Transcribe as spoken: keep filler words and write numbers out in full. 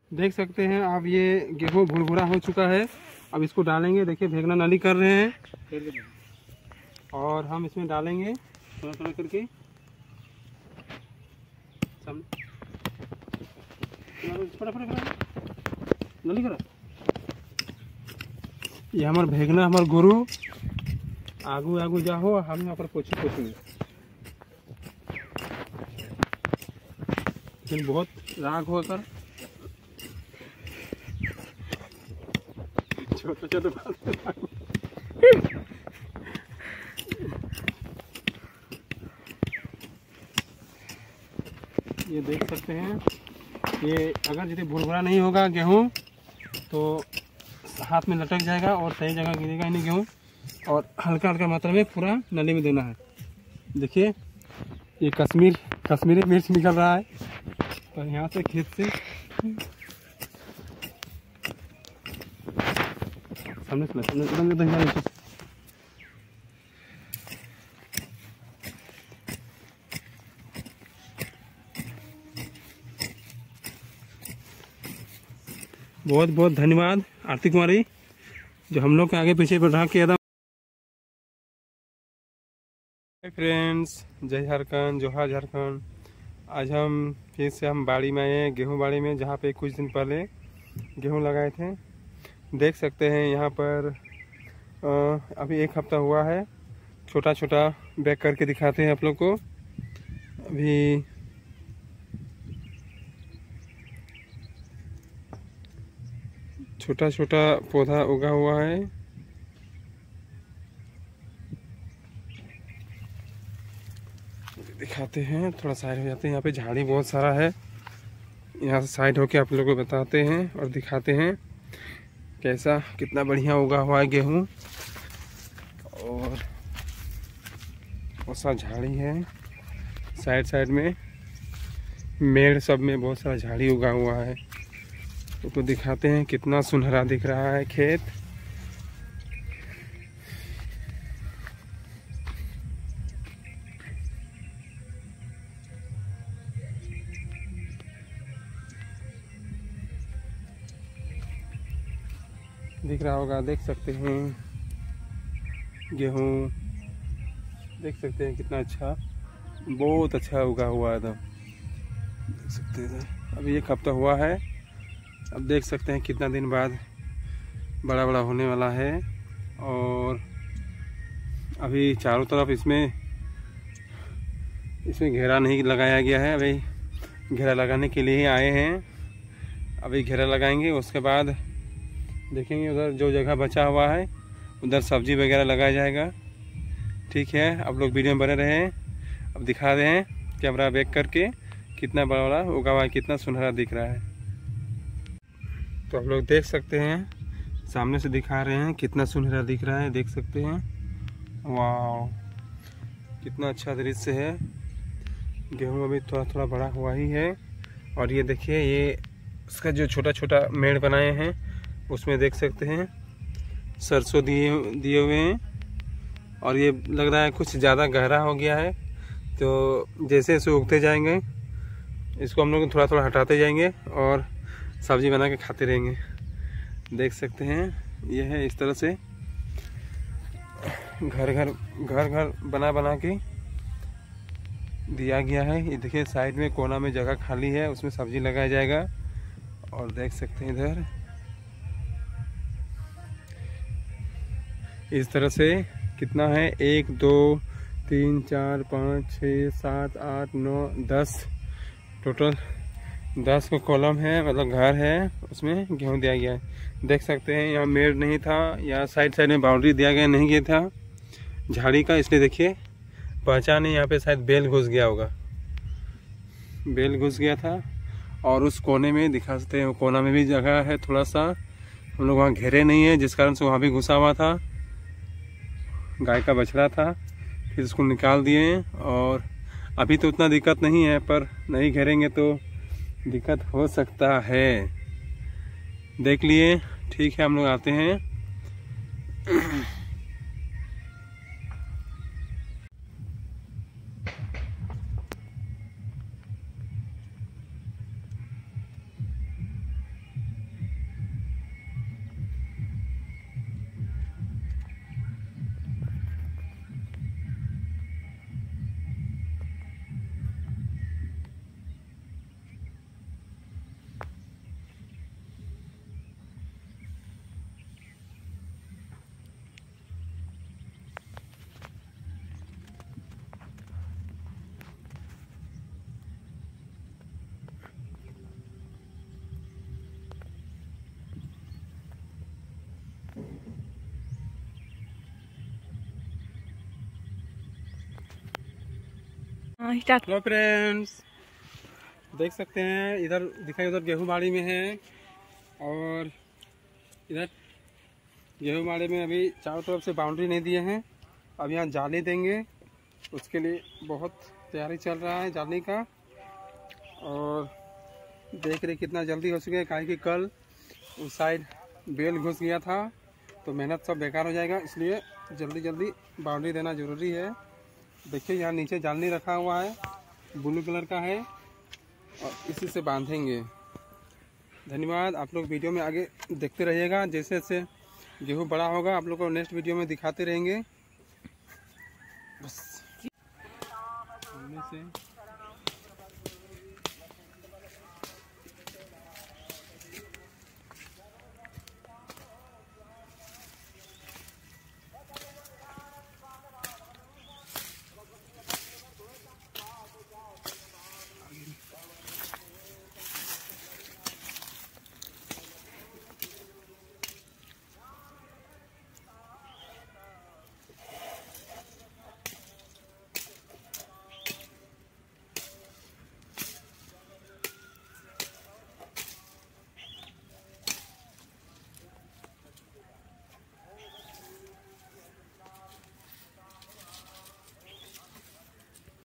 देख सकते हैं आप, ये गेहूँ भुरभुरा हो चुका है। अब इसको डालेंगे। देखिए भेगना नाली कर रहे हैं और हम इसमें डालेंगे थोड़ा थोड़ा करके। नाली करा ये हमार भेगना हमार गुरु आगू आगू जा हो, हम यहाँ पर पोछी पोछी लेकिन बहुत राग होकर छोटा छोटा ये देख सकते हैं। ये अगर यदि भुरभुरा नहीं होगा गेहूँ तो हाथ में लटक जाएगा और सही जगह गिरेगा ही नहीं गेहूँ। और हल्का हल्का मात्रा में पूरा नली में देना है। देखिए ये कश्मीर कश्मीरी मिर्च निकल रहा है तो यहाँ से खेत से सामने से सामने बहुत बहुत धन्यवाद आरती कुमारी जो हम लोग के आगे पीछे बढ़ा के एकदम। फ्रेंड्स, जय झारखंड, जोहार झारखंड। आज हम फिर से हम बाड़ी में आए हैं, गेहूँ बाड़ी में, जहाँ पे कुछ दिन पहले गेहूँ लगाए थे। देख सकते हैं यहाँ पर आ, अभी एक हफ्ता हुआ है। छोटा छोटा बैक करके दिखाते हैं आप लोग को। अभी छोटा छोटा पौधा उगा हुआ है। दिखाते हैं, थोड़ा साइड हो जाते हैं। यहाँ पे झाड़ी बहुत सारा है। यहाँ से साइड होके आप लोगों को बताते हैं और दिखाते हैं कैसा कितना बढ़िया उगा हुआ है गेहूँ। और बहुत सा झाड़ी है साइड साइड में, मेड़ सब में बहुत सारा झाड़ी उगा हुआ है। तो दिखाते हैं कितना सुनहरा दिख रहा है खेत। दिख रहा होगा, देख सकते हैं गेहूँ, देख सकते हैं कितना अच्छा, बहुत अच्छा उगा हुआ है एकदम। देख सकते हैं अभी एक हफ्ता हुआ है। अब देख सकते हैं कितना दिन बाद बड़ा बड़ा होने वाला है। और अभी चारों तरफ इसमें इसमें घेरा नहीं लगाया गया है। अभी घेरा लगाने के लिए ही आए हैं। अभी घेरा लगाएंगे, उसके बाद देखेंगे उधर जो जगह बचा हुआ है उधर सब्जी वगैरह लगाया जाएगा। ठीक है, आप लोग वीडियो में बने रहें। अब दिखा रहे हैं कैमरा बैक करके कितना बड़ा बड़ा उगा हुआ है, कितना सुनहरा दिख रहा है। तो आप लोग देख सकते हैं, सामने से दिखा रहे हैं कितना सुनहरा दिख रहा है। देख सकते हैं, वाह कितना अच्छा दृश्य है। गेहूँ अभी थोड़ा थोड़ा बड़ा हुआ ही है। और ये देखिए, ये इसका जो छोटा छोटा मेड़ बनाए हैं उसमें देख सकते हैं सरसों दिए दिए हुए हैं। और ये लग रहा है कुछ ज़्यादा गहरा हो गया है, तो जैसे जैसे उगते जाएंगे इसको हम लोग थोड़ा थोड़ा हटाते जाएंगे और सब्जी बना के खाते रहेंगे। देख सकते हैं यह है, इस तरह से घर घर घर घर बना बना के दिया गया है। ये देखिए साइड में कोना में जगह खाली है, उसमें सब्जी लगाया जाएगा। और देख सकते हैं इधर इस तरह से कितना है, एक दो तीन चार पाँच छः सात आठ नौ दस, टोटल दस को कॉलम है, मतलब घर है, उसमें गेहूँ दिया गया है। देख सकते हैं यहाँ मेड़ नहीं था, यहाँ साइड साइड में बाउंड्री दिया गया नहीं गया था झाड़ी का, इसलिए देखिए पहचान नहीं, यहाँ पे शायद बेल घुस गया होगा, बेल घुस गया था। और उस कोने में दिखा सकते हैं, कोना में भी जगह है थोड़ा सा, हम लोग वहाँ घेरे नहीं है जिस कारण से वहाँ भी घुसा हुआ था, गाय का बछड़ा था, फिर उसको निकाल दिए। और अभी तो उतना दिक्कत नहीं है, पर नहीं घेरेंगे तो दिक्कत हो सकता है। देख लिए, ठीक है हम लोग आते हैं। हेलो फ्रेंड्स, देख सकते हैं इधर दिखाई, उधर गेहूं बाड़ी में है और इधर गेहूं बाड़ी में अभी चारों तरफ से बाउंड्री नहीं दिए हैं। अब यहाँ जाली देंगे, उसके लिए बहुत तैयारी चल रहा है जाली का। और देख रहे कितना जल्दी हो चुका है, काहे कि कल उस साइड बेल घुस गया था तो मेहनत सब बेकार हो जाएगा, इसलिए जल्दी जल्दी बाउंड्री देना ज़रूरी है। देखिए यहाँ नीचे जाली रखा हुआ है, ब्लू कलर का है और इसी से बांधेंगे। धन्यवाद। आप लोग वीडियो में आगे देखते रहिएगा, जैसे जैसे गेहूँ बड़ा होगा आप लोग को नेक्स्ट वीडियो में दिखाते रहेंगे। बस से